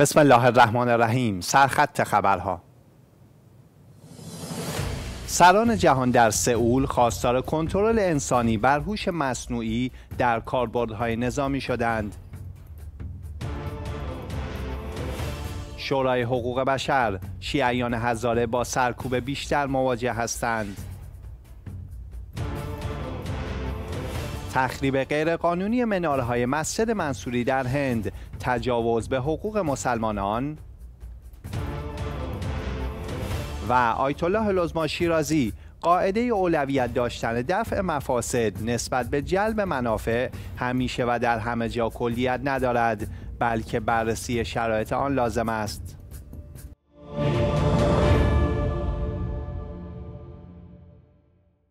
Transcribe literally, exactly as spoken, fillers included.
بسم الله الرحمن الرحیم. سرخط خبرها. سران جهان در سئول خواستار کنترل انسانی بر هوش مصنوعی در کاربردهای نظامی شدند. شورای حقوق بشر: شیعیان هزاره با سرکوب بیشتر مواجه هستند. تخریب غیرقانونی مناره‌های مسجد منصوری در هند، تجاوز به حقوق مسلمانان. و آیت الله العظمی شیرازی: قاعده اولویت داشتن دفع مفاسد نسبت به جلب منافع همیشه و در همه جا کلیت ندارد، بلکه بررسی شرایط آن لازم است.